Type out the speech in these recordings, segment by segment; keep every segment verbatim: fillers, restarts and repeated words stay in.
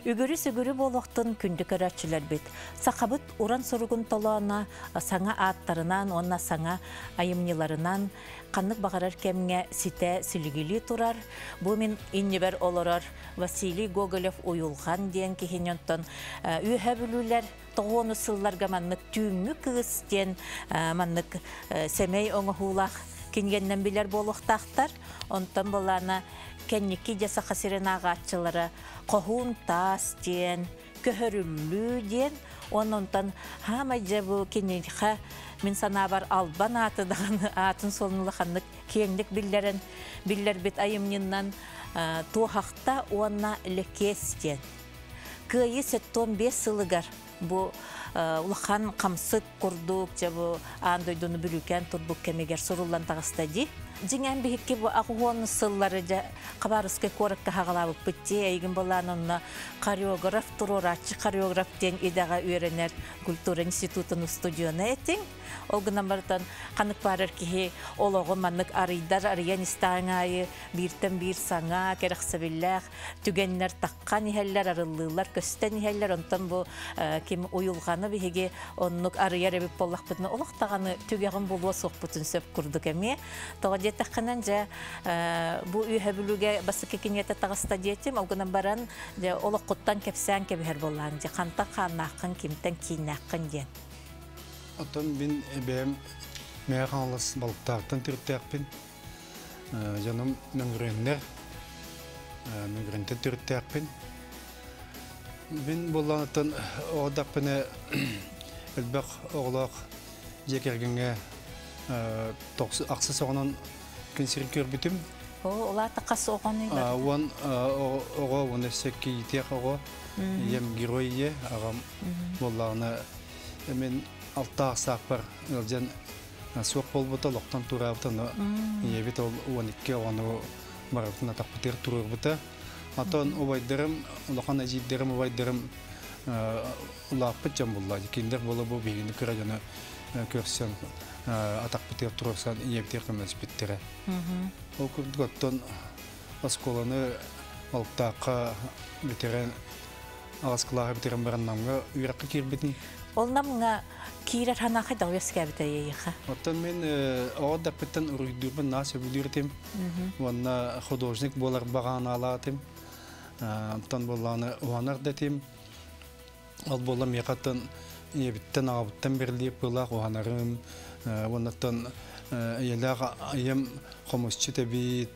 Үгөрі сөгөрі болуқтын күнді көрәтшілер бет. Сақабыт уран соругун толуана саңа аттарынан, онна саңа айымниларынан қанық бағарар кемге сите сүлігілі тұрар. Бұ мен иннебер олорар Василий Гоголев уйулған ден кехенентон үйе бүлілер тоғуыны сылларға маннық түйімі кығыстен маннық семей оңы кенгеннен білер болуқтақтар. Онтан болана кәннекі жаса қасырын ағатшылары қоғын тас ден, көхірілі ден. Онтан хама жабу кеннеға мен сана бар албан атыдаған атын солынылықанлық кеңдік білдерін білдер бет айымнынан туғақта онна лекес ден. Күйі сеттон бес сылығар бұл улахан қамсық құрдық, жабы андойдыны бүлікен тұрбық кәмегер сұрулан тағыстады. Жеңен бейікке бұл ақуғаны сыллары қабарысқай қорыққа қағалабық бітте, әйгін болан онына хореограф тұрыр, атшы хореограф ден едаға үйренер культура институтының студионы әтің. Ол ғынан барытан қанық барыр кеге олығы манық арыйдар, арыян істаңайы, біртін бір саңа, керіқсабілләқ, түгенлер таққан ихәлләр, арылылар, көстен ихәлләр, онтан бұл кем ойылғаны бейге онық арыяр әбіп болақ бұтыны олықтағаны түгеғын болуа соқ бұтын сөп күрдік әме. Тоға детаққанан жа бұл үйе бүліге басы кекенеті тағыста детім, оғынан баран олық құттан кепсән кебігер болған, қанта қанақын, кемтен кейнақын ден. Оттан мен бәйім мәйіған алыс балықтақтан түрттәқпен. Жаным мәңгіренлер, мәңгіренті түрттәқпен. Мен болған оттан оғдақпені әлбәқ оғылақ жекергенге ақсы соғынан көнсерін көрбітім. Ола тақасы оғаны бар? Оған оға, оны сөкке етек оға, ем геройе ағам болағына мен алта сақ бар, үлден соқ бол бұта, лоқтан тұра бұта, ебет ол он екі оғаны барытына тақпытер тұрыр бұта. Атан обайдырым, лоқан әжейдерім обайдырым ұлақпыт жан болды. Кендер болы бұл бейгінді күрі жаны көрсен атақпытер тұрырсан ебетер көмес біттірі. Ол күрдік оттан осколаны алттаққа бітерен ағасқылағы бітерен бараннамға үйраққа кербетін. Ол намыңа кейрер ханақы дауес кәбіті ейіға? Оттан мен оғадда біттен үргідірбін насы бүлірдім. Онна художник болар бағаны алатым. Оттан боланы оғанар дәтім. Ол болам еқаттан ебіттен ағабыттан бірлеп болақ оғанарым. Оннаттан еліға айым қомысчы тәбейт,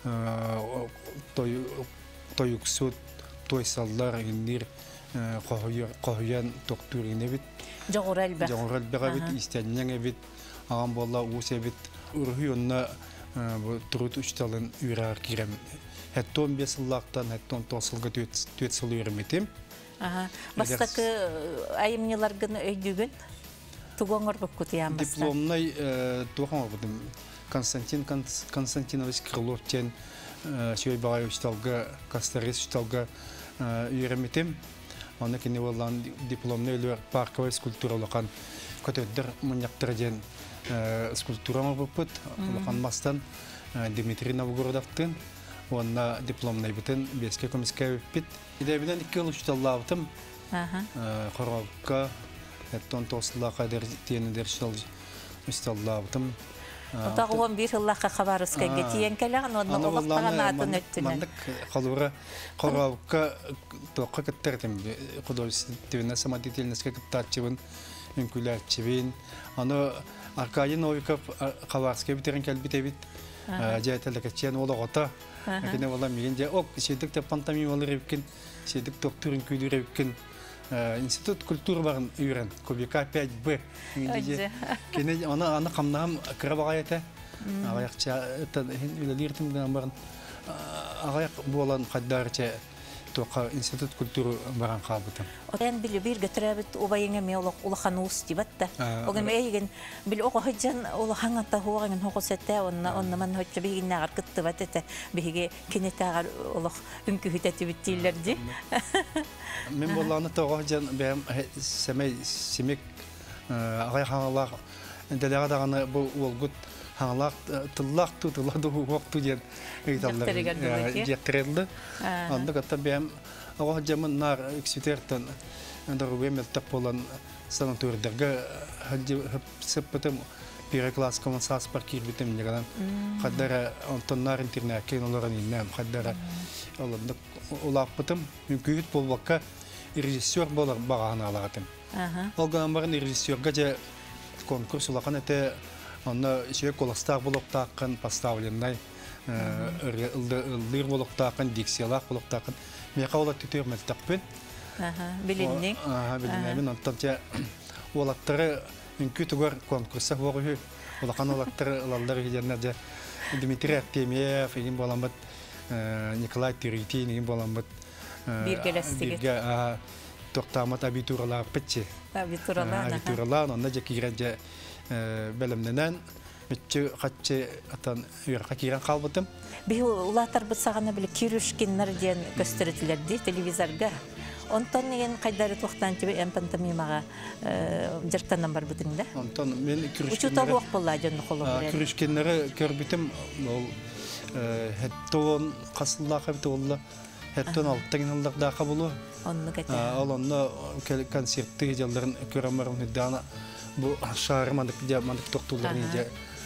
тойықсуд, тойсалдар, егіндер қоғыян тоқтурын әбіт. Жоғыр әлбәқ? Жоғыр әлбәқ әбіт, истәннен әбіт, ағам болла ұғыс әбіт. Үргі онына тұрыт үшталын үйрәғыр керем. Әтті он бес сыллақтан, әтті он тоғыз сылға төт сыл үйрәметем. Бастақы айымнеларғын өйдігін? Туғаңыр бұқ күтіян баста? Дипломнай туғаңыр бұдым. Константин Константинович Крыловтен сөй бағай үшталға, Кастарес үшталға үйрәметем. Оны кені болған дипломны өлер парковай скульптура олақан көтөддір мұняқтыр ден скульптурама бұппыт. Олақан мастан Дмитрий Новгородовтың. Онына дипломнай бітін беске көміске өппет. Идәбінен екі ыл үшталла бұтым. Қорғалыққа, әттон тоғысыллаға тиенідер үшталла бұтым. Отағы он бір жыллаққа қабарысқа кетейен кәліған, оны олықтаған атын өттінен. Мандық қалуыра қорғалыққа тоққа кіттірдім. Художественная самодеятельностьқа кіттатчыбын, үнкіләрчібін. Аны Аркадий Новиков қабарысқа бітерін кәлбітебіт. Жәйтәлікетчен олы ғота. Әкені олам еген жа, оқ, шедік те пантомим олыр өпкен, шедік тоқтырын күйлер өпкен. Институт культуры бағын үйрен, Кубика пять бэ. Оны қамнағым кірі бағайеті. Ағаяқча, үлелердім бағын. Ағаяқ болан қаддарыча тоқа институт культуры бағын қалбытым. Оған білі бір гөтірәбіт обайыңа ме олақан ұс дебатта. Оған әйген білі оға хүджан олақан ата хуағын хоғы сәтті, онна ман хүджа бейгін ағар күтті бат әті бейге кенеті ағар олақ үнкі хүтәті біттейлерді. Мен болағыны тоға жан бәйім сәмей семек ағай қаңалақ дәліға дағаны бұл олғыт хаңлақ тыллақ ту тылады уокту ден ыйталлар жеттирелди. Анда катта бем ого жамын нар экспертен дарубем тап болан санаториядагы хаджи сеппетем пире класс коммунсас паркир битем ниган. Хаддара онтоннар интернет киноларын иннем хаддара олондук улаппытым мүмкүн болбакка режиссер болар багана алагатым. Олган барын режиссерга же конкурс улакан эте аны ишек колостак болуктакын поставленный ылдыр болуктакын диксиялак болуктакын мекаулат түтөрмөт такпын. Ага, билинник. Ага, билиннемин антанча олаттары мүмкүн түгөр конкурса богу улакан олаттары лалдар генер же Дмитрий Артемьев эгин боламыт Николай Тиритин эгин боламыт биргелестиги. Бирге токтамат абитуралар петче. Абитуралар. Абитуралар онда же киренже белемненен митче хатче атан юрка кирен калбытым. Би улатар бысагана биле кирүшкиннер ден көстөрөтүлөрдү телевизорга. Онтон деген кайдары токтан тебе эмпантамимага жыртандан бар бутыңда. Онтон мен кирүшкиннер. Учута бок болла жонну колу берет. Кирүшкиннер көрбүтүм ол хеттон касыллакы болла. Хеттон алттагын алдакда кабылу. Онну кете. Ал онно концертти жалдарын көрөмөрүн дана бу шаар мандык же мандык токтуларын же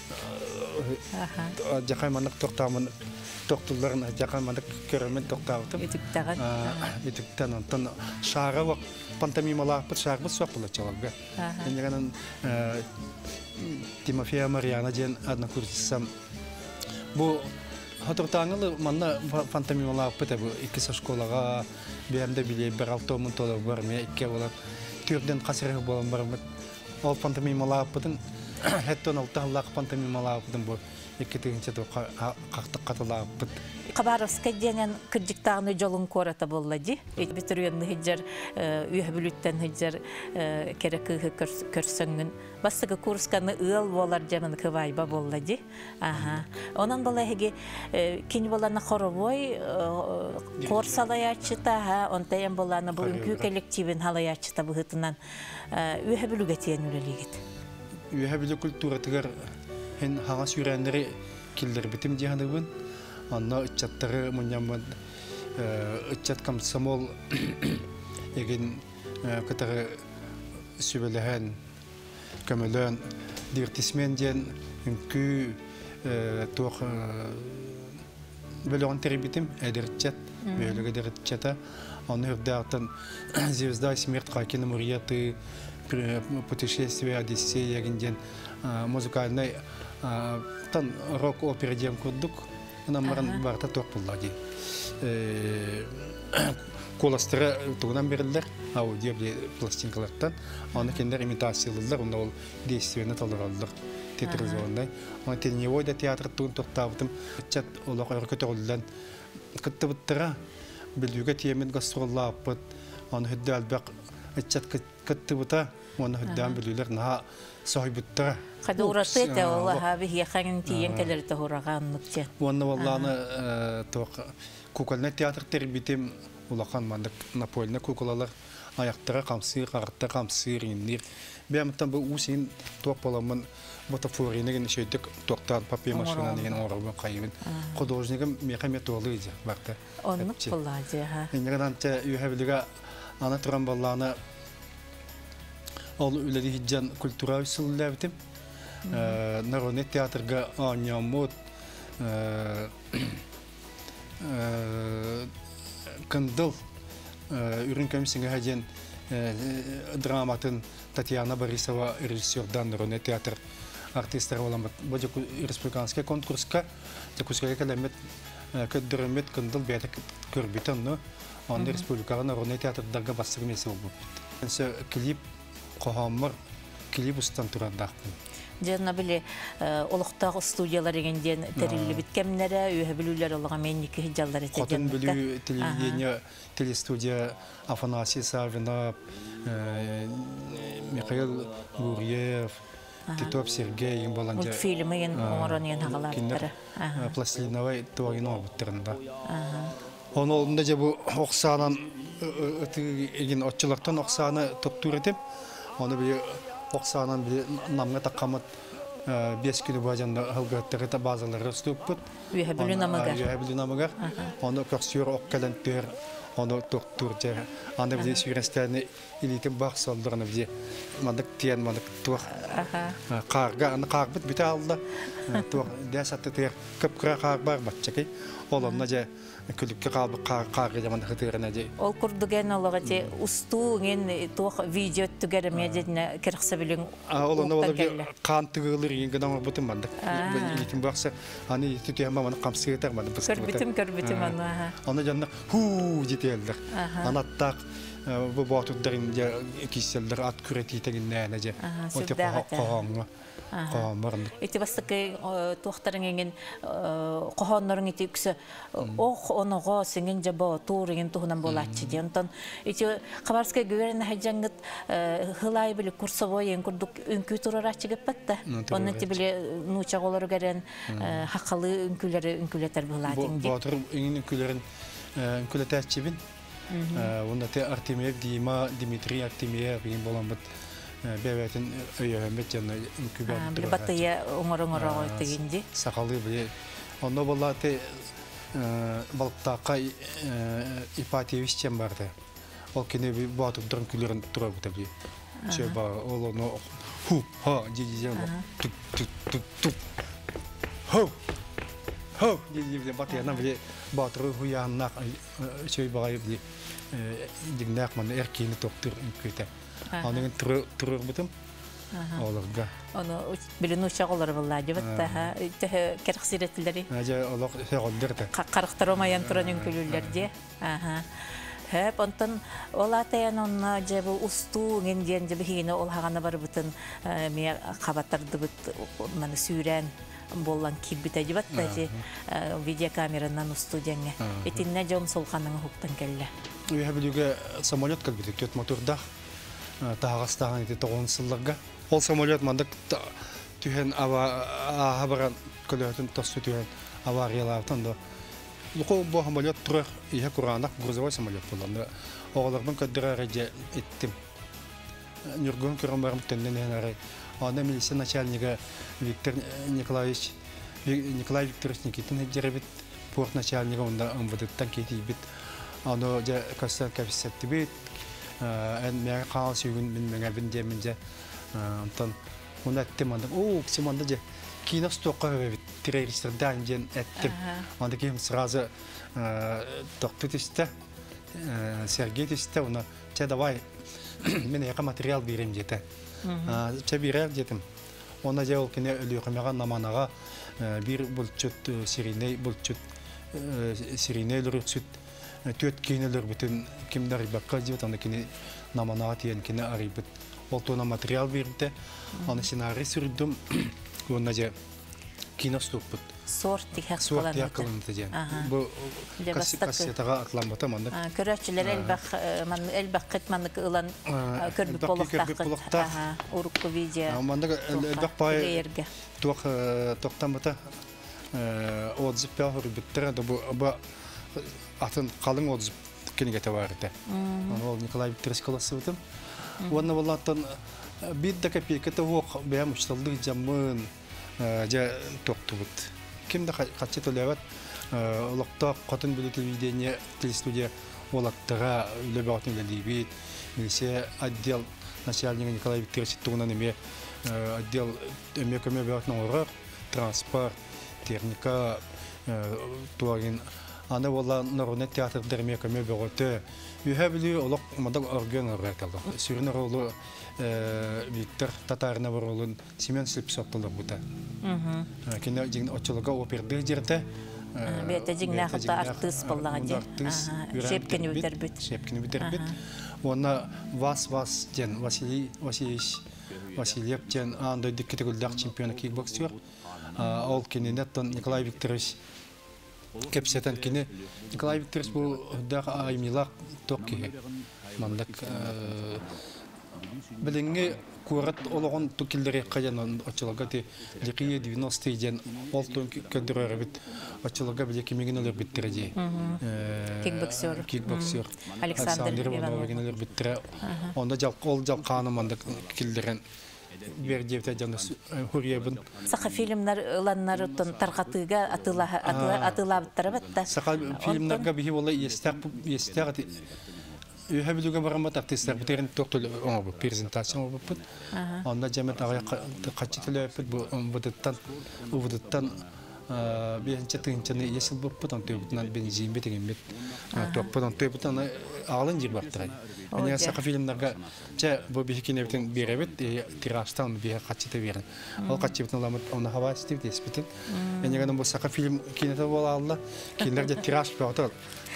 аха жакай мандык токтамын токтуларын жакай мандык көрөмөн токтабытым. Битиктаган. Битиктен онтон шаара вак пантомималар бит шаар бит сок болот чалга. Эндеген Тимофея Марьяна жен одна курсам бу хатыртаңылы манна пантомималар бит бу икки школага бемде биле бир алты миң доллар бар ме икки болот. Түрден касыры болон бар бит. Ол пантомималар битин хеттон алталлак пантомималар битин бу икки тегенче кактык катылар бит. Кабаровска денен кырдыктагы жолун кората боллади. Битирүнү хиджер үйөбүлүттен хиджер керек көрсөңүн. Басыгы курсканы ыл болар жаман кыбайба боллади. Аха. Онан балаһыги кини баланы хоровой корсалаячыта ха онтайын баланы бу үnkү коллективин халаячыта бу хытынан үйөбүлүгө тиен үлелигит. Үйөбүлү культура тигер hen хага сүрәннәре килдер битим җаныбын. Анна ичаттары муньямын ичат комсомол еген кытары сүбеләһән көмөлөн дивертисмен ден үnkү тох белон тербитим эдерчат бөлөгө дерчата аны хөрдәтен звезда смерть хакин мурияты путешествие Одиссея генден музыкальный тан рок опера дем курдук намаран барта ток буллади. Коластыра туган берилер, аудио пластинкалардан, аны кендер имитациялылар, онда ол действиені толыралдыр, театризовандай. Аны теневой да театр туган тоқтабытым, чат олақ өркөті олдан кытты бұттыра, білуге темен гастролла аппыт, аны хүдді әлбәк чат кытты бұта, аны хүдден білулер наға сой бұттыра. Қады ұрасы әті олы ғабы яқаңын тиен кәлерді ұраған нүкте. Оны оланы куколны театр тербитем улахан мандык Напольны куколалар аяқтыра қамсыр, қарытта қамсыр, иннер. Бәміттен бұл ұсейін тоқ боламын бутафоринеген шөйдік тоқтан папе машина деген орабын қайыбын. Художнигім мекамет олы еді бақты. Оны бұлады, ға. Енеген анты үйәбілігі ана тұран баллағына ол үләді хиджан культура үсілі ләбітім. Народный театрга анямут кындыл үрін комиссияға хәден драматын Татьяна Борисова режиссердан Народный театр артисттары оламат. Бұл республиканский конкурсқа көскеге кәлемет көддірімет кындыл бәді көрбетін. Онды республикаға Народный театрдарға бастығы месі ол бұл. Клип қоғамыр клип ұстан тұрандақпын. Жанна биле олуктагы студиялар эгенден терилли биткемнере үйөбүлүлөр олга менники хижалдар эте. Хотон билүү телевидение телестудия Афанасий Савинов, Михаил Гурьев, Титов Сергей Баланжа. Мультфильмы ен оронен хагалар. Пластилиновый тоогино буттырында. Оны олунда же бу оксанан эгин отчулуктан оксаны топтур этип, оны бир оксанан бир намга такамат бес күні бажанда халгаттары та базалары ступпут. Үйе бүлін амагар. Үйе бүлін амагар. Оны көксүйер оқкалантыр, оны тоқтур жер. Анда бізде сүйрестеріне илитін бақ солдырыны бізде мандық тиен мандық туақ қарға, аны қағбыт бүті алды. Туақ дәсатты тер көпкіра қағ бар батчакай. Ол онына же күлікке қалбы қарға жаманды қытырына же. Ол күрдіген олығы же ұсту ген туақ видео түгері медедіне кіріқса білің ұқтан кәлі. Қан түгілір еңгідан ол бұтым бандық. Илитін бақсы, аны түтіген маманы қамсығытар бандық. Көрбітім, көрбітім аны. Оны жанына ху жетелдір. Анаттақ бұл батударын кеселдір ат күретейтеген нәне же. Өте қоғаңы. Ити бастықы туақтарын енген қоғанларын ити үксі оқ оныға сенген жаба туыр еген туғынан болатшы де. Онтан ити Қабарскай гуверні хаджаңғыт ғылай білі курсовой ең күрдік үнкі тұрар ачы кеппетті. Оның ити білі нұчақ олары кәрен хақалы үнкілері үнкілетер бұладың де. Батыр еңін үнкілерін үнкілеті әтчебін. Онда те Артемьев, Дима, Дмитрий Артемьев еген болан бұд. Бәвәтін өйәмет жаны үнкүбән тұрға. Білі батыя оңыр-оңыр оғай тегенде. Сақалы білі. Оны бола те балықтаққа Ипатьевич чен барды. Ол кені батып дұрын күлерін тұра бұта білі. Че бар, ол оны ху, ха, деді-деді, тук, тук, тук, тук, ху, ху, деді-деді, батыяна білі батыры хуяннақ, че бағай білі, дегнақ маны әркейіні тоқтыр үнкөйті. Onun turur butum. Olurga. Onu bilin uçak olur vallahi bitta ha. Kerek siretleri. Aja olaq seqoldirdi. Qarıqtır olmayan turan ünkülülerde. Aha. Hep ondan olatayan onna jebe ustu ngendiyen jebe hine ol hagana bar butun me qabatardı but mani süren bollan kibite jibatta je video kamerandan ustu jenge. Etinne jom solqanın huktan kelle. Үйе білуге самолет калбиді, төт моторда тағастаған еті тоғын сылларға. Ол самолет мандық түйен аваран көлетін тосты түйен авариялардың да. Лұқы бұл самолет тұрар үйе құранақ грузовой самолет боланды. Оғылардың көддері әрәде еттім. Нүргін көрін барым төннен ән әрәй. Аны милиция начальнигі Виктор Николаевич, Николай Викторович Никитин әджері бит, порт начальнигі онда МВД-тан кетей бит. Аны же көстен кәпісетті бейт. Ән мәңі қағал сүйгін мен мәңі біндемін же. Онтан оны әттім андым. О, кісім анда же кейінақ стоққа бейт. Террористерден жен әттім. Анда кейім сразу тоқты түсті. Сергей түсті. Оны че давай мен яқа материал берем жеті. Че берер жетім. Оны же ол кене өлі қымаған наманаға бір бұлтчет сириней бұлтчет сириней лұрықсүт төт кейнелер бүтін кемдер баққа жет, аны кені наманаға тиен кені арибыт. Ол туына материал берді, аны сценарий сүрдім, оны же кино стоппыт. Сорт тихақ Сорт тихақ қылынды жен. Бұл кассетаға атылан бұта мандық. Көрәтшілер әлбәқ қытмандық ұлан көрбіп болықтақ ұрыққы видео. Мандық әлбәқ бай тоқтан бұта отзып пәғыр біттір. Атын қалың отзып кенегеті барды. Ол Николай Викторович қаласы бұтым. Оны болаттан бидді копейкеті оқ бәйім ұшталдық жамын жа тоқты бұд. Кемді қатшы төләвәт олықта қатын білі телевидение, телестудия олаттыға үлі бәғатын үлі бейт. Месе отдел начальника Николай Викторович тұғынан еме отдел өме-көме бәғатын оғыр, транспорт, техника, туағын аны болла Народный театр дәрме көме бөгөтө. Үйе білі олық мадақ орген орға қалды. Сүрін орылы Виктор Татарына орылын Семен Слепсоптылы бұта. Кені жеңін отчылыға оперді жерді. Бәті жеңін ақыта артыс боллаған же. Шепкені өтер бүт. Шепкені өтер бүт. Оны Вас-Вас жен Василий Васильев жен аңды дүккеті күлдақ чемпионы кикбоксер. Ол кененеттен Николай Викторович кепсетен кені Николай Викторович бұл дақ аймилақ тоқ кеге. Мандық біліңге көрет олығын түкілдері қайдан очылыға те лиқие девяностые ден ол тұн көндірі әрбіт очылыға біле кемеген олар біттірі де. Кикбоксер. Кикбоксер. Александр Иванов. Олар біттірі. Онда ол жалқаны мандық кілдерін бердевте жаны хурьебын. Саха фильмнар ыланнар оттон тарқатыга атыла атылабыттара батта. Саха фильмнарга бихи болла естак естак Үйәбілуге барамат артистер бұтерін тоқтыл оңы презентация оңы бұппын. Онда жәмет ағай қатшы тілі өппіт бұдыттан, ұвыдыттан бейінші тыңчаны есіл бұппыт, он төбітінен бензин бетеген бет тоқпыт, он төбітін ағылын жер бақтырай. Мен сақа фильмдарға жа бұл бейхекен өбітін беребет, тиражтан бейхе қатшы тілі берін. Ол қатшы бітін оламыд, оны хава істеп деспітін. Мен егенім бұл сақа фильм кинеті бола алла, кинелер же тираж бақтыр.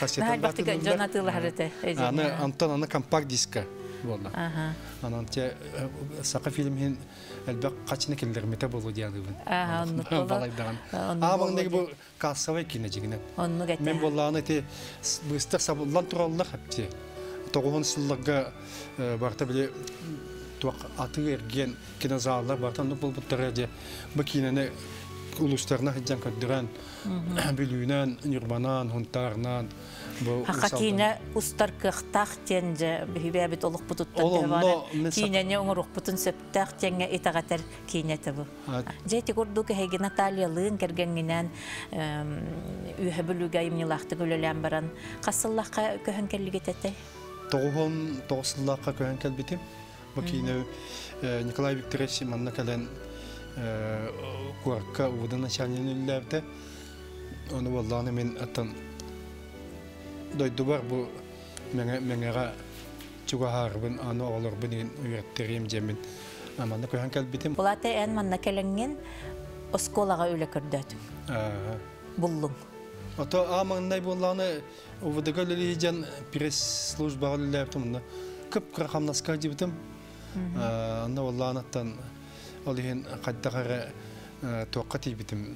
Аны Антон аны компакт диска болды. Анан те сақа фильмин әлбәк качны келдермете болу диягыбын. Ага, онны балайдаган. Абаңдагы бу кассавай кине жигине. Мен болланы те быстыр сабылдан тураллар хәпте. тоғызыншы жылларга барта биле туак аты эрген кинозаллар бартан бул буттарга бу кинене улустарына хәҗән кадыран билүнән нирбанан хунтарнан Хакина устар кыхтах тенже бибебит олук бутуттан бара. Кинене оңорук бутун сөптах тенге итагатер кинете бу. Жети көрдүк хеги Наталья Лын кергенгенен үйөбүлүгө имнилахты көлөлөн баран. Касыллакка көһөнкеллиге тете. Тогон тогсыллакка көһөнкел битим. Бу кине Николай Викторович манна кален курка удана чанынылларда. Оны валланы мен аттан Дойду бар bu меңеға чуга харбын аны олар бинин үйрәттерем жемин аманда көһән калбитим булата эн манна келенген осколага үле кирдәт буллум ото амандай булланы увдыга лилижан пресс службага ләптымна көп крахамнаска дибитим анда валланаттан олиһин каддагара тоқати битим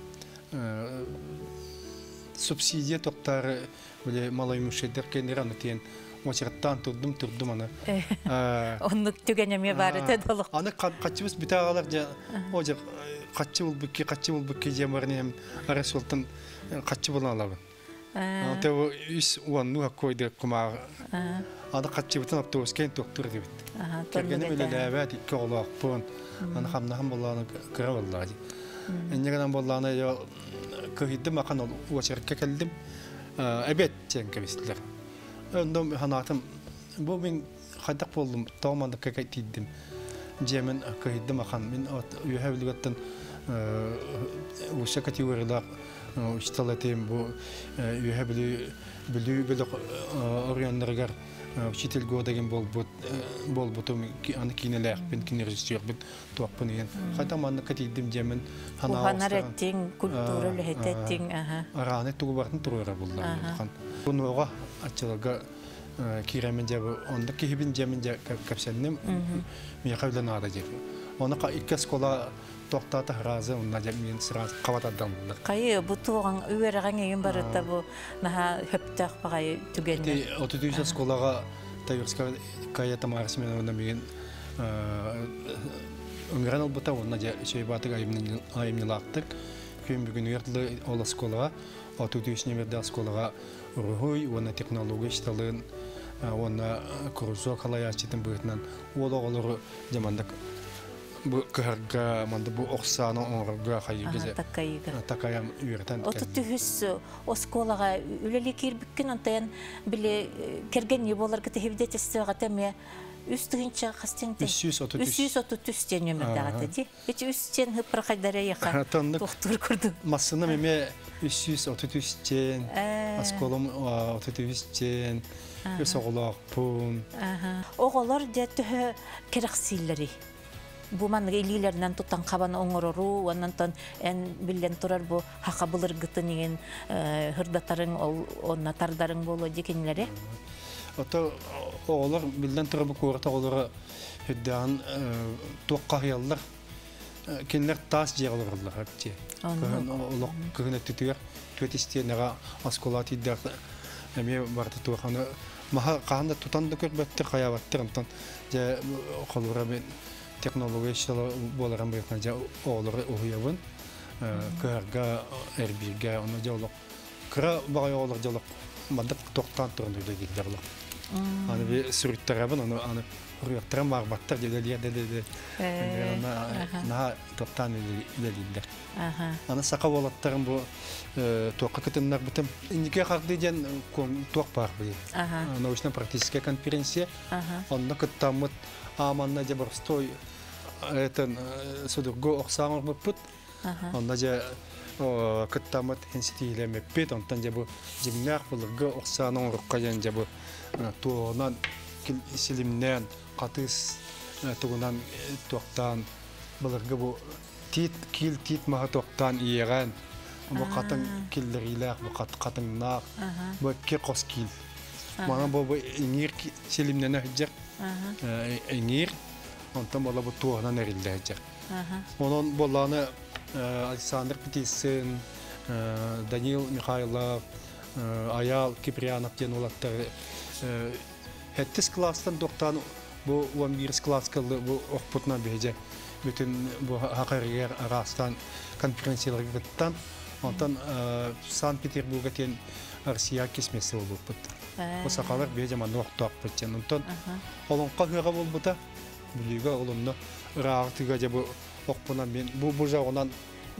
субсидия тоқтары биле малай мушедер кенераны тен очырттан турдум турдум аны. Онны түгенеме бар эте долук. Аны качыбыз битагалар жа ожа качы бул бикке качы бул бикке жемарнем арасултан качы була алабы. Ата үс уанну койды кума. Аны качы бутан автобус кен доктор дебит. Кергене биле ләбәт икки олак пон. Аны хамна хам булланы кыра буллады. Эннегенен булланы я көйдім ақан ол уачарка келдім әбет тен кебестілер. Ондом ханатым бұл мен қайдақ болдым тауыманды кәкәй тейдім. Жемен көйдім ақан мен үйәбілгеттен ұша категориялар ұштал әтем бұл үйәбілі білі орионларығар учитель годеген бол бутум аны кинелер бен кинережиссер бен туаппын ен хатаманны катидим жемен ханареттин культура лехеттин аха араны тугу бартын турура булды хан бунуга ачылга киремен жабы онда кихибин жемен жа капсеннем мен кавлан ада жеп оны икки школа тоқтата разы онда жеп мен сразу каватадан булды кайы бу туган үйрәгән ен барытта бу наха хөптәк багай түгенне отыз үч школага Таверская каята марсмен онда мен өңгәрән албыта онда шей батыга айымны лактык күн бүгүн яртлы ола школага отыз үч номердә школага рухой оны технология шталын оны кружок халаячтын бытнан ол оголору жамандык bu kırga manda bu oksana onurga hayırgeze takayıga takayam üyerten o tutuhus o skolaga üleli kirbükkin antayan bile kergen yibolar kete hevdet istiğateme üstünçe kastente üç yüz otuz üç tenyemer dağıtı hiç üstten hıpra kadara yakan doktor kurdu masına meme üç yüz otuz üç ten askolum otuz üç ten yosoğulak pun oğullar detühe keraksilleri bu man elilerden tutan kaban oңорору ondan en billen turar bu hakabılır gıtının hırdatarın onna tardarın bolu dikenleri ota oğullar billen turar bu korta oğulları hüddan toqqayallar kinler tas jeğolurlar hepçi oğullar kıhına tutuyor kötistiyene askolati der eme barta tuğanı maha qanda tutan da körbette qayawattır ondan je qolura ben teknoloji işleri bolaran bırakınca oğulları oğuyabın kırga erbirge onu joluk kıra bağay oğullar joluk мадак тоқтан тұрын үйді келдерлі. Аны бе сүріттерабын, аны үріяқтырын мағбаттар делелер делелер. Наға тоқтан үйлелілдер. Аны сақа болаттарын бұл тоққа күтімнер бұтым. Индеке қарды ден тоқ бар бұл. Научно-практическая конференция. Онына күттамыт аманна де бір стой судырғы оқсаңыр бұппыт. Онына же күттамыт инститилеме пет. Онтан же бұл жемнер бұлырғы оқсаңыр ұққайын же бұл туғынан сілімнен қатыс туғынан тоқтан бұлырғы бұл тит кил тит маға тоқтан иеген бұл қатын келдірілік бұл қатыңнақ бұл ке қос кил мана бұл еңір сілімнен әжер еңір онтан бұл бұл туғынан әрілді әжер оның боланы Александр Петисин, Данил Михайлов, Аял Киприянов ден олаттар Хеттис класстан доқтан бұл он бир класс кылды бұл оқпытынан бейже бүтін бұл хақаригер арастан конференцияларға кыттан онтан Санкт-Петербурга тен Россия кесмесі ол бұппыт. Бұл сақалар бейже маны оқтуақ бұттен. Онтан олонқа høға бол бұта бүлігі олымны ұрағытыға же бұл оқпынан мен бұл жағынан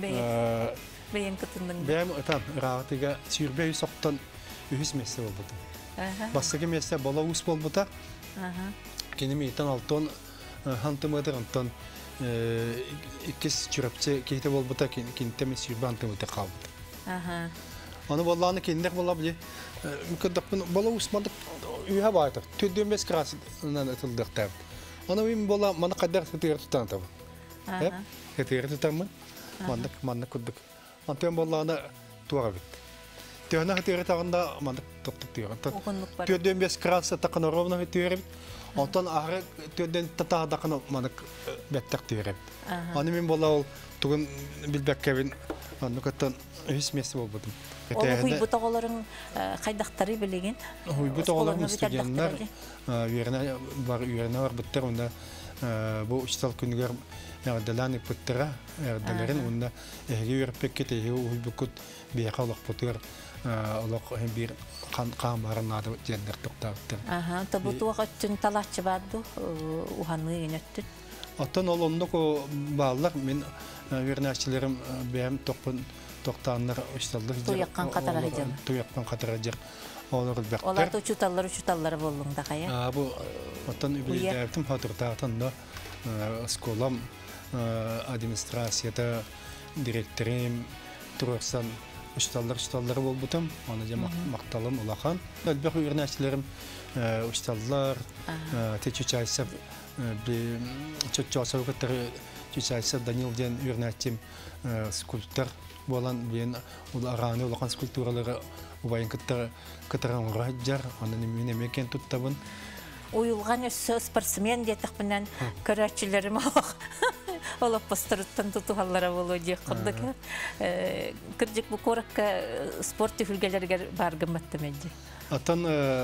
бейін күтіндің бәйім ұтан ұрағытыға сүйірбей соқтан үйіс месі ол бұты. Бастығы месте бала ұс бол бұта. Кенеме етен алтын хантымыдыр антон иккіз чүрәпче кейті бол бұта кенттеме сүйірбі антымыды қал бұта. Оны болағаны кендер бола біле. Мүкіндіқпін бала ұс мандық үйе байтыр. Төдден бес красынан ұтылдық тәбі. Оны үйім бола маны қайдар қытығыр тұтан табы. Қытығыр тұтан мұн? Мандық, мандық күддік. Антон болағаны туаға бітті. Тёна хэтэрэ тагында мандык токтук тыгын. Төдөн бес краса такына ровно хэтэрэ. Онтон ары төдөн тата дакына мандык беттек тыгын. Аны мен болал тугун билбеккебин анукаттан үс месе болбудум. Ол уйбутоголорун кайдактары билеген. Уйбутоголорун студенттер үйренә бар үйренә бар биттер онда бу учтал күнгөр ягдаланы путтера ягдаларын онда эге үрпеккете эге уйбукут бияқалык путер олық бір қан барынады жендер тоқтағыттыр. Аха, табуту вақыттың талатчы барды ұғаны енеттін? Оттан ол ондық балылар мен вернәшілерім бәйім тоқтағынлар ұшталдық. Туяққан қатара жер. Туяққан қатара жер. Олар бәқтер. Оларды ұчуталар ұчуталары болуңда қая? Бұл оттан үбілдәптім хатыртағытында сколам администрацияда директорим тұрырсан Ушталлар, ушталлары бол бұтым, оны же мақталым ұлақан. Әлбәқ үйірнәшілерім ушталлар, те чүчайсап, чөтчасау көттері чүчайсап, Данил ден үйірнәшім скульптор болан, бен ағаны ұлақан скульптуралары ұбайын көттірін ғаджар, оны немен емекен тұттабын. Уйылған өссі спортсмен детіқпінен көрәтшілерім олақ. Олап бастырыттан тұтуғалара болу дек құрдық. Кірдік бұл қораққа спорт түхілгелерге барғым бәттім әді. Аттан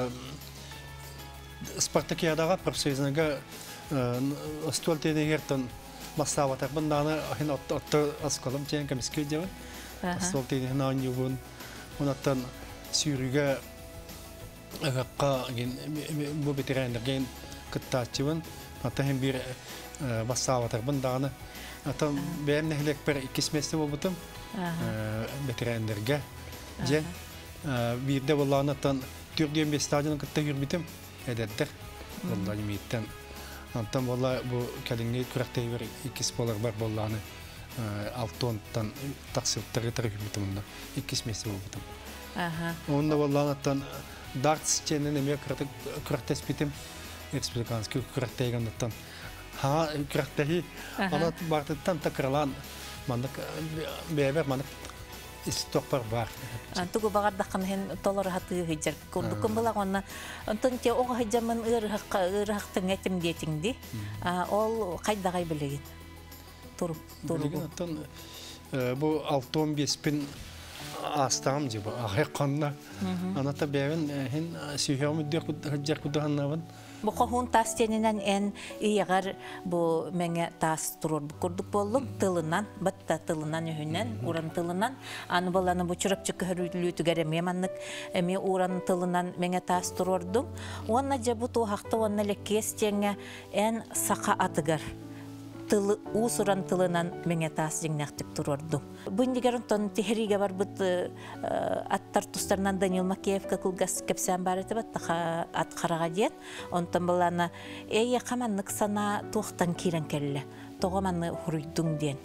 Спартакиадаға профсоюзнаға стол тейнегерттен массаватар бұндағына ахин отты асқалым чейін көмеске өдевін. Стол тейнеген ағын юбын. Онаттан сүйріге ағаққа бұл бетерәндерген күттатчыбын. Аттан бір бассаватар бұндағына. Аттан бәйім нәхілек бір иккес месті болбытым бетерәндерге. Жен бірде болағын аттан түрден бес стадионын күтті үрбітім әдеттір. Болағын мейттен. Антан болағын бұл кәліңней күрәқтей бір иккес болар бар болағын алтонтан тақсырттары тұры үрбітімінде. Иккес месті болбытым. Онында болағын аттан дартс ченін әме күрәқтес бітім. Республиканский күрәқтейген аттан. Ха күрәқтейі. Ана бартыттан тақыралан. Мандық бәйбәр мандық истоқпар бар. Тугу бағардаққан хен толар хаты хиджар. Күндікін бұлақ онна. Онтан те оға хиджамын ұрықтың әтім детіңді. Ол қайдағай білеген? Тұрып, тұрып. Білеген бұл алты он бес пін астағым жебі. Ағай қанна. Аната бәйбін хен сүйхеу мүдде хиджар күдіғаннавын. Бу кохун тас тенинен эн иягар бу меңе тас турор бу курдук болдук тылынан, батта тылынан үһүнен, уран тылынан, аны баланы бу чурап чыкка хөрүлүү түгәреме маннык эми уран тылынан меңе тас турордум. Онна жабу ту хакта онна леккес теңе эн сака атыгар. Тылы усуран тылынан меңе тас жеңнәктик турордум. Бундигерон тон техриге бар бут аттар тустарынан Данил Макеевка кылгас кепсән бар ите бат ат карага диет. Онтон баланы эйе каманнык сана тохтан кирен келле. Тогоманны хуруйдуң ден.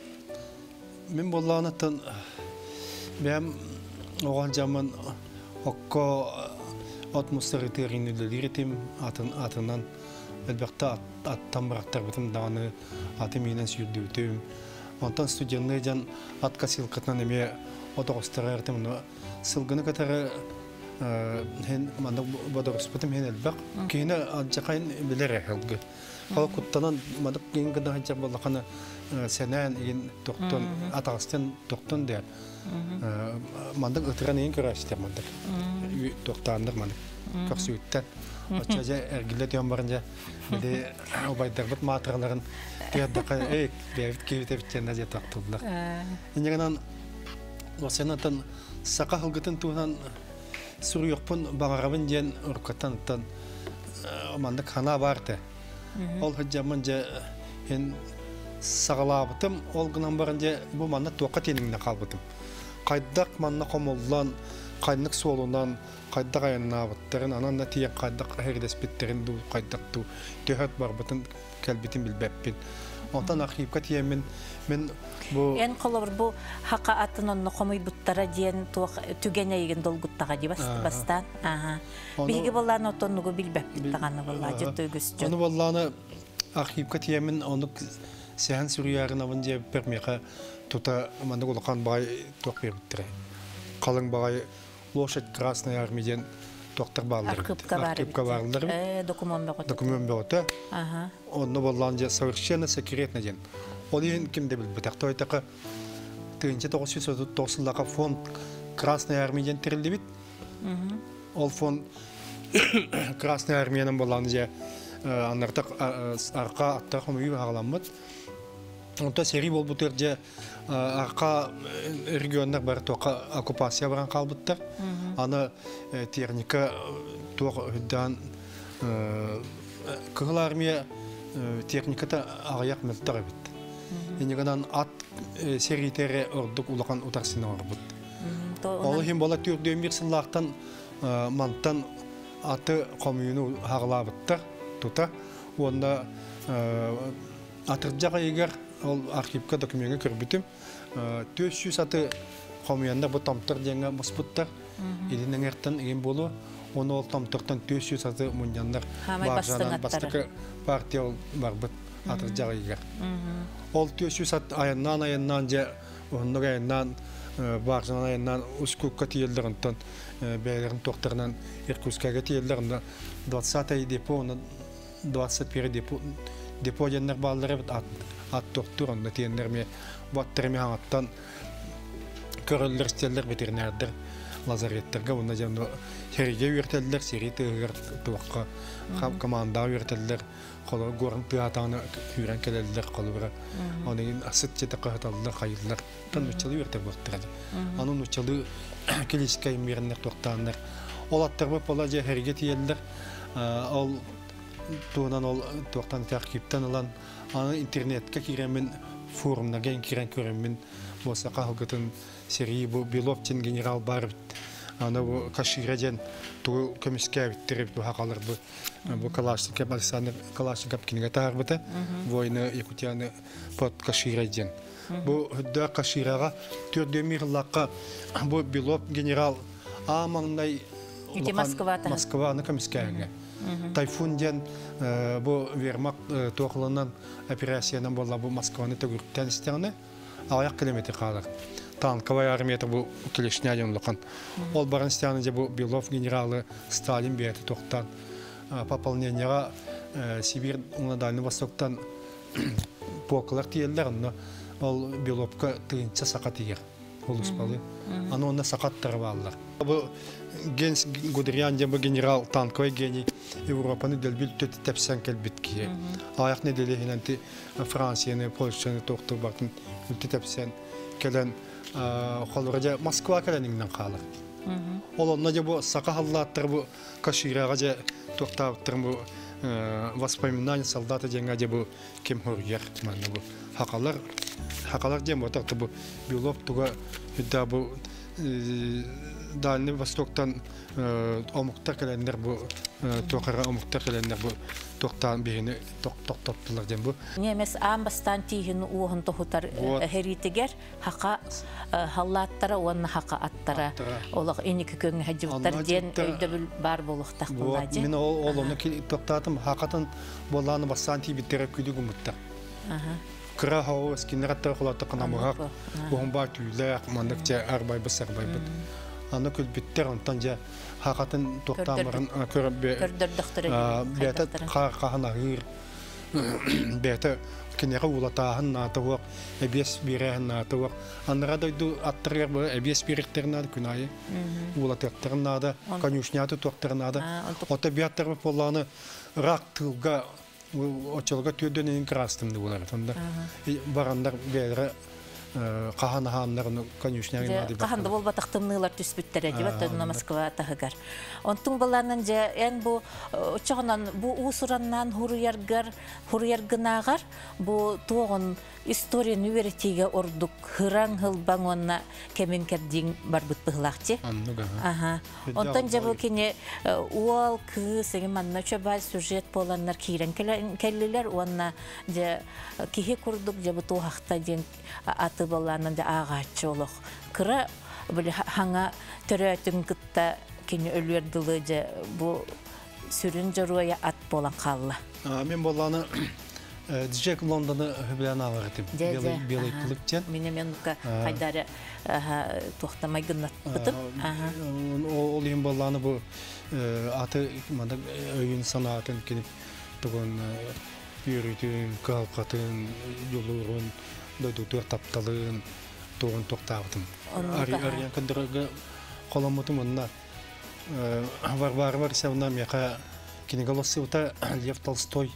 Мен болланатын бәм оған жаман окко атмосфера теринелеритим атын атынан әлбәттә аттан барактар битим даны аты менен сүрдүтүм. Онтан студентный жан атка сылкытнан эме отогостар артым но сылгыны катары hen манда бодорус битим hen элбак кине аджакайн билере хелге. Хал куттанан мадак кийинге да хажа болакана сенен ин токтон атагыстан токтон дер. Манда өтөрөн эң көрөштөр манда. Токтандыр манда. Коксуттан Очажа эргиле тем барынжа биде обайдар бут маатырларын тиядда эй бевит кивитептен назет тактылдык. Инегенен осенатан сака хылгытын туган сурuyokпун багарабын ден уркаттан манда кана барды. Ол хаҗамынжа ен сагалабытым ол гынан барынжа бу манда тока тенинде калбытым. Кайдак манна комоллан кайнык солунан кайдак аянна баттарын анан да тия кайдак хердес биттерин ду кайдак ту төһөт бар бутын калбитин билбеппин. Онтан архивка тиемен мен бу эн колор бу хака атынын комой буттара ден түгенейген долгуттага ди бастан. Аха. Биги болланы отонугу билбеппин таганы болла жетөгүс жөн. Аны болланы архивка тиемен ону сәһән сүриярына бунҗа пермеха тута манда улкан бай токпер биттире. Калың бай лошадь Красной Армии доктор Балдер. Архивка Балдер. Э, документ бегота. Документ бегота. Ага. Он новолландия совершенно секретный ден. Он ин кимде билбетак той така тыгынча тогуз жүз токсонлага фонд Красной Армии ден тирилди бит. Мм. Ол фонд Красной Армиянын болландия анартак арка аттар хомуй агаламмыт. Онта сери болбутер же арка региондар бар тока оккупация баран калбыттар. Аны техника тор хүддан кыгыл армия техниката аяк мылтар бит. Инегенен ат серитере ордук улакан утарсына барбыт. Ол хим бола түрдөн бир сыллактан мантан аты коммуну хаглабыттар тута. Онда атыржага егер ол архивка документке кірбітім. төрт жүз аты коммуянда бу тамтыр деңе муспуттар. Илинен эртен ген болу. Оны ол тамтыртан төрт жүз аты муньяндар баржанан бастыкы партия бар бит атыржага егер. Ол төрт жүз ат аяннан аяннан же оннуга аяннан баржанан аяннан ускукка тиелдеринтен бәйлерин токтарынан Иркутскага тиелдеринде двадцать депо, двадцать первый депо депо деннер балдары бит ат ат доктор онда тиеннерме баттырме аңаттан көрөллөр стеллер ветеринардер лазареттерге онда жамды хериге үертеллер серитыгыр туакка команда үертеллер колор горын тыатаны хүрен келеллер колора анын асыт жете каталлар кайыллар тан учалы үертеп бактырады анын учалы келискай мирнер токтаннар ол аттар бола же хериге тиеллер ал туунан ол токтан таркиптен алан аны интернетке киремен форумнарга кирен көрөмүн болса калгытын серии бу Беловчин генерал бар аны бу кашираден ту комиссия биттерип хакалар бу бу Калашников Александр Калашников кинге тарбыта войны Якутияны под кашираден бу да каширага төрт мирлакка бу Белов генерал амандай Москвада Москваны комиссияга Тайфун ден бу вермак токланан операциянан болла бу Москваны төгүртен истегне аяк километр калар. Танковая армия бу келешняден лукан. Ол баран истегне же бу Белов генералы Сталин бияты токтан пополнениега Сибирь на Дальний Востоктан поклар тиеллер, но ол Беловка тыгынча сакатыгер. полуспалы. Аны онна сақаттары баллар. Бу Генс Гудериан жамбы генерал танковый гений Европаны дөлбүл төт тепсен келбитки. Аяк неделе хинанти Францияны, Польшаны тоқтыр бартын үлті тепсен келен холуража Москва келенingden қалыр. Ол онна же бу сақа халлаттыр бу каширага же тоқтаптыр бу воспоминания солдата женга же бу кем хурьер манна бу хакалар хакалар же мотакты бу Белов туга да бу Дальний Востоктан омуктар келендер бу токара омуктар келендер бу токтан бирини токтоттулар дем бу. Немес амбастан тиһин уһун тохутар херитигер хака халлаттара уонна хака аттара олох эники көң хаҗыптар ден өйдөбүл бар болуктак булажы. Мен ол оны токтатым хакатын болланы бастан ти битереп күдүг умуттар. Ага. Кыра хаус кинераттар холатта канамыгак уһун бар түләк мандыкча арбай бысар байбыт. Аны күл биттер онтан же хакатын токтамырын көрөп бе. Көрдөрдөктөр. Бета каханагыр. Бета кинега улатаһын натыгы эбес бирәһен натыгы. Аннара дойду аттырыр бу эбес биректернәр күнайы. Улатактырнада, конюшнята токтырнада. Ота биаттыр полланы рак тылга очолга төдөнен крастымды булар. Сонда барандар бәре каханаханнарын конюшнягына дип. Каханда болбатактымнылар түспүттер дип атына Москва тагыгар. Онтун баланын же эн бу очогонан бу усураннан хуруяргар, хуруяргынагар бу тогон история нүверетиге ордук хыран хылбаң онна кемин кердин барбыт быглакчы. Ага. Онтан же бу кине уал кыз деген манна чөбал сюжет боланнар кирен келлелер онна же кихи курдук же бу тохакта ден аты баланын да агачы олох. Кыра били хаңа төрөтүн кытта кине өлүрдүлү же бу сүрүн жоруя ат болан калла. Мен баланы Джек Лондон'da hüblen ağırdım. Белый кылыкчан. Мене менка хайдары тохтамай гынат бытып. Ол ем баланы бу аты мында өйүн санаатын кинип туган йөрүтүн, калкатын, жолурун, дойдутур тапталын, туган токтабытым. Ари кандырга коламытым онна бар бар севна мека кинеголосута Лев Толстой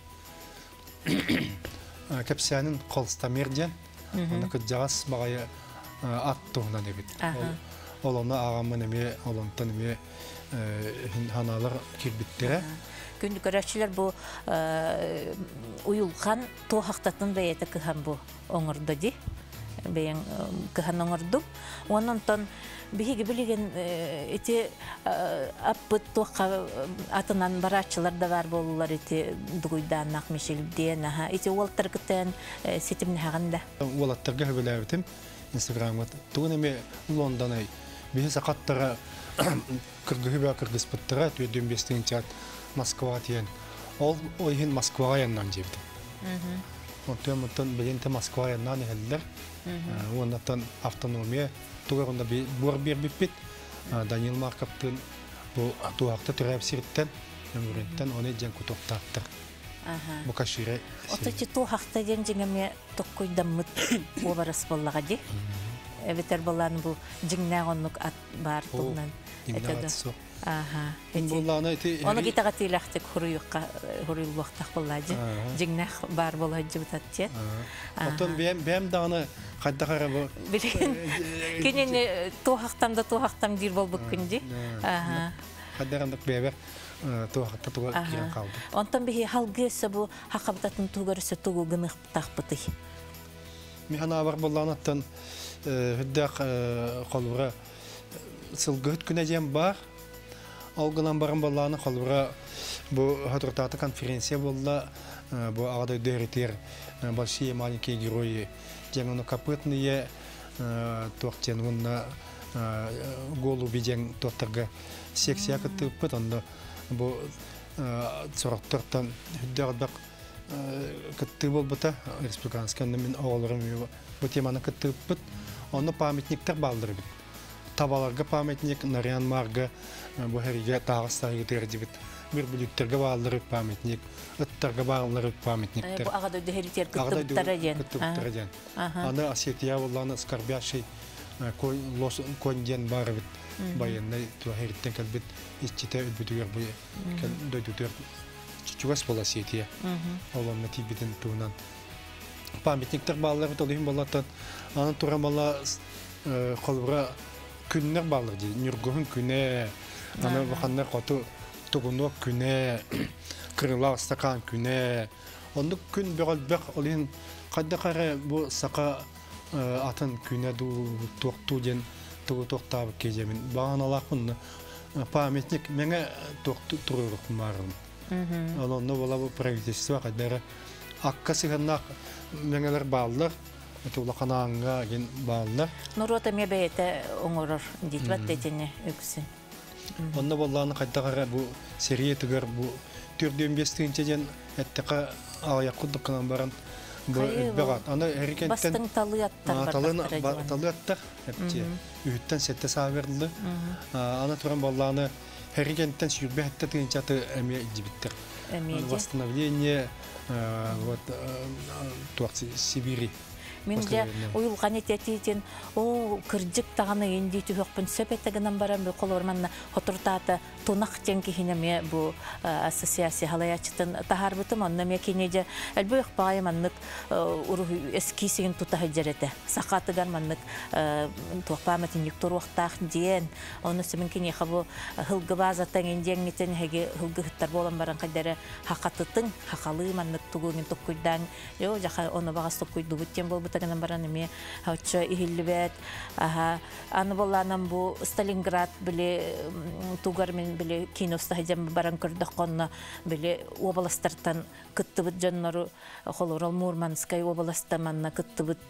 Кепсянин Колстамерден, оны кыджас багая ат тугунан эбит. Ол оны агамын эме, олонтан эме ханалар кирбиттере. Күндү көрөчүлөр бу уюлган тоохактатын бейете кыхан бу оңордо ди. Бейен кыхан оңорду. Ононтон биһиги билеген эти аппыт тоққа атынан барачылар да бар болулар эти дугуйдан Акмешелден аха эти уолттар кытен сетимне хаганда уолаттарга хөбөлөбүтүм Инстаграмга тугун эме Лондоны биһи сакаттара кыргыгы кыргызпыттара төдөн бестен чат Москва тиен ол ойын Москвага яннан жебди. Онтон бенте Москва яннан элдер. Оннан автономия туганда би бор бер биппит Данил Марковтун бу туакта төрөп сирттен өмүрөттөн оны жан кутуктаттыр. Ага. Бу кашире. Оточи туакта жан жеңеме токкойдаммыт обарас боллага ди. Эветер балан бу жиңнагонлук ат бар тугнан. Этеде. Ага. Булланы эти. Оны гитагатилахтык хуруйукка хуруйлуктак боллажы. Жиңнах бар болажы бутатчы. Отон бем бем даны кайдагара бу. Кенен тоохактамда тоохактам дир болбук күнди. Ага. Кайдагандык бебер тоохакта туга кирен калды. Онтон бихи халгысы бу хакабтатын тугөрсө тугу гынык такпыты. Механа бар болланаттан хүддак колура сылгыт күнәҗем бар. Алгынан баран балланы колура бу хатыртаты конференция болла. Бу агада дөритер большие маленькие герои. Жеңүнө капытные тохченунна голуби жең тохтарга секция кытып анда бу сорактан хүддак кытты болбута республиканский мен оголорум бу теманы кытып аны памятниктер балдырып. Табаларга памятник, Нарян Марга, бу хериге тагыстагы тердибит. Бир бүлүктерге балдырып памятник, ыттарга балдырып памятниктер. Бу агада дехеритер кытып тараген. Аны Осетия болланы скорбящий конген бар бит баяндай туахириттен калбит ичите үбүтүгөр бу кел дөйдүтөр чугас поласетия олонна тибитин туунан памятниктер балалар толуйын балаттан аны туран бала колбура күннер балыр ди нюргухун күнэ аны баханнар коту тугунок күнэ кырылар стакан күнэ ондук күн бөгөлбөк олин кайда кара бу сака атын күнэ ду токту ден тугу токтабы кежемин баганалакын памятник меңе токту турурук марын олонно бола бу правительство кайдара аккасыганнак меңелер баллар тулаканаанга ген баллар Нурота мебете оңорор дитбат детене өксүн. Онна болланы кайда кара бу серие тигер бу түрдөн бестинче ден эттека аякудуккан баран бу бегат аны эркенттен бастың талыяттар бар. Талыяттар эпти үттен сетте саберлы аны туран болланы эркенттен сүрбетте тинчаты эме дибиттер. Восстановление вот туакси Сибири. Минде уйулган этетитин о кыржык таганы энди түхөкпүн сөпеттегенен барам бу колорманна хотуртата тунак теңкихинеме бу ассоциация халаячтын тахарбытым оннаме кинеже элбек байманнык уру эскисин тута хаҗарете сакатыгар маннык тохпаматын юктуруктак диен оны семинкини хабу хылгы базаттан эндеңитен хеге хылгы хыттар болон баран кадере хакатытын хакалы маннык тугугин токкуйдан жо жака оны багас токкуйду буттен бол тагынан бараныме хача ихиллибет аха аны болланам бу Сталинград биле тугармен биле киноста хаҗам баран кырдыкконна биле областтардан кыттыбыт жаннары холорал Мурманская областта манна кыттыбыт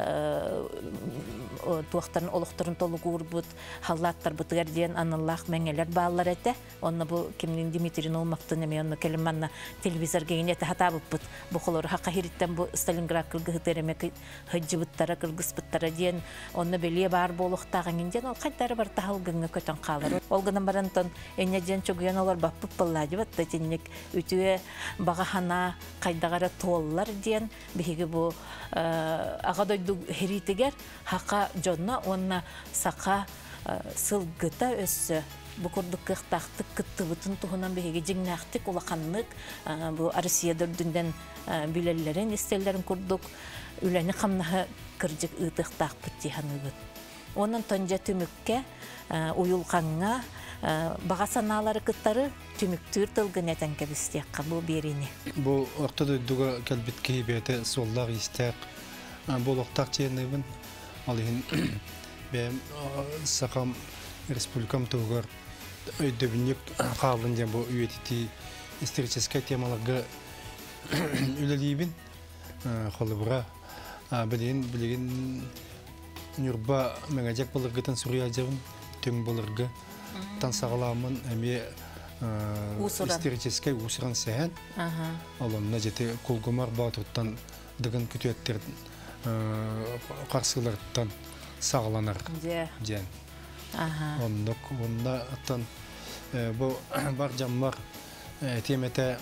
туактарын олуктарын толугурбут халлаттар бутыгар диен аналлах меңелер баалар эте онна бу кимнин Дмитрий Олмактын эме онна келеманна телевизорга генете хатабыппыт бу холор хакка хириттен бу Сталинград кылгытереме хаҗыбыттара кыргызбыттара диен онны беле бар болуктаган инден ол кайдары бар тахалгынга көтөн калыр ол гынан барантон энеден чугуян олар баппып баллады батта тинник үтүе багахана кайдагара толлар диен биги бу агадойду херитигер хака жонна онна сака сылгыта өссө бу курдук тактык кыттыбытын тухунан биги жиңнактык улаканнык бу Россия дөрдүндөн билелерин истеллерин курдук үләне камнаһы кырҗык ытыктак путиханыбыт. Онын тонжа түмүккә уюлганга багасаналары кыттары түмүктүр тылгын этен кебистекка бу берини. Бу ортодо дуга калбит кебете соллар истек болохтак ченебин алын бем сакам республикам тугар өйдөбүнүк калын жан бу үетити историческая темаларга үлелибин холбура Билин билин нюрба мегажак булыргытан суряжын төң булыргы тан сагаламын эме исторический усран сәһән алонна жете кулгумар батуттан дыгын күтөттер карсылардан сагаланар жан ондок онда аттан бу бар жаммар темете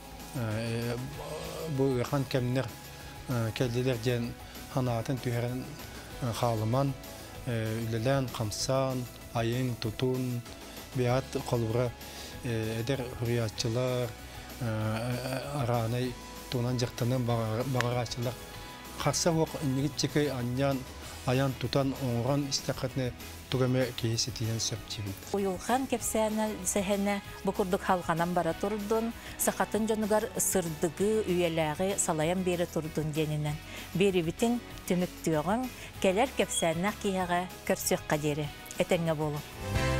бу хан кемнер келдилер жен ханатын түйерен халыман үлелен камсан айын тутун биат колбура эдер хуриятчылар аранай тунан жактанын багарачылар харса вак нигитчекей аньян аян тутан оңган истакатны тугаме кейси тиен сөпчибин. Уюлхан кепсәне сәһәне бу курдук халганан бара турдун, сакатын жонугар сырдыгы үеләге салаян бери турдун дененен. Бери битин түмүктүгөн келер кепсәне кияга көрсөк кадери. Этеңге болу.